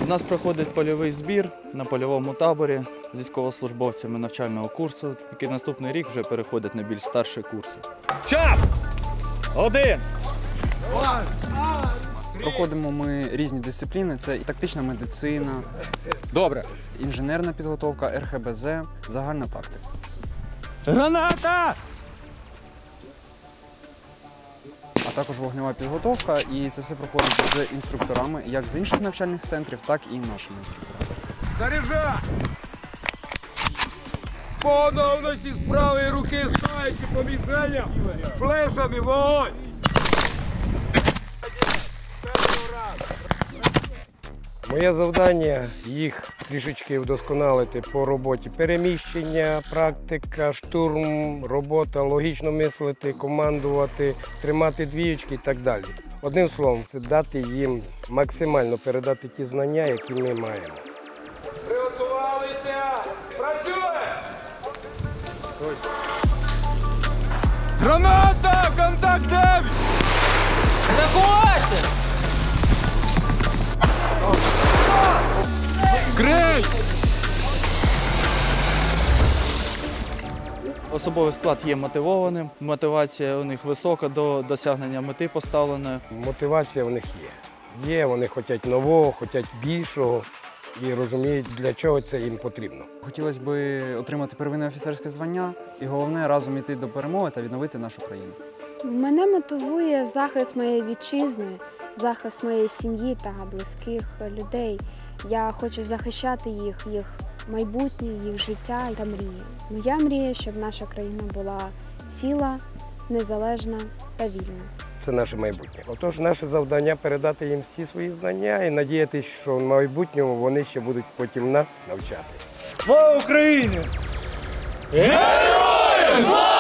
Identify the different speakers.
Speaker 1: У нас проходить польовий збір на польовому таборі з військовослужбовцями навчального курсу, який наступний рік вже переходить на більш старші курси.
Speaker 2: Час! 1!
Speaker 3: Проходимо ми різні дисципліни. Це і тактична медицина,
Speaker 2: Добре.
Speaker 3: інженерна підготовка, РХБЗ, загальна тактика.
Speaker 2: Граната!
Speaker 3: А також вогнева підготовка. І це все проходить з інструкторами, як з інших навчальних центрів, так і нашими інструкторами.
Speaker 4: Заряжай! По готовності з правої руки стоячи по мішеням, флешами вогонь!
Speaker 5: Моє завдання – їх трішечки вдосконалити по роботі переміщення, практика, штурм, робота, логічно мислити, командувати, тримати двіючки і так далі. Одним словом, це дати їм максимально передати ті знання, які ми маємо.
Speaker 4: Приготувалися! Працює!
Speaker 2: Граната! Контакт 9! Заходьте! Крий!
Speaker 1: Особовий склад є мотивованим, мотивація у них висока до досягнення мети поставленої.
Speaker 5: Мотивація в них є. Є, вони хочуть нового, хочуть більшого і розуміють, для чого це їм потрібно.
Speaker 3: Хотілося б отримати первинне офіцерське звання і головне – разом йти до перемоги та відновити нашу країну.
Speaker 6: Мене мотивує захист моєї вітчизни, захист моєї сім'ї та близьких людей. Я хочу захищати їх майбутнє, їх життя та мрії. Моя мрія, щоб наша країна була ціла, незалежна та вільна.
Speaker 5: Це наше майбутнє. Отож, наше завдання – передати їм всі свої знання і надіятися, що в майбутньому вони ще будуть потім нас навчати.
Speaker 2: Слава Україні! Героям слава!